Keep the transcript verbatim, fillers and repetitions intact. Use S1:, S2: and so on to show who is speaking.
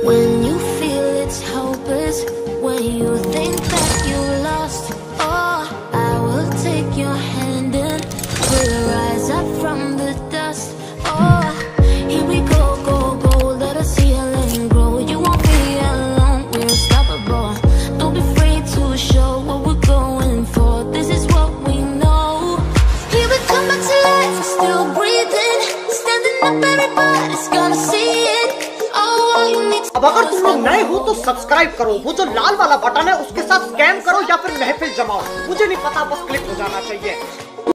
S1: When you feel it's hopeless, when you think that you lost, oh, I will take your hand and we'll rise up from the dust. Oh, here we go, go, go, let us heal and grow. You won't be alone, we're unstoppable. Don't be afraid to show what we're going for. This is what we know. Here we come back to life, we're still breathing. Standing up, everybody's gonna see it.
S2: अब अगर तुम लोग नए हो तो subscribe करो, वो जो लाल वाला बटन है उसके साथ स्कैम करो या फिर महफिल जमाओ, मुझे नहीं पता, बस क्लिक हो जाना चाहिए।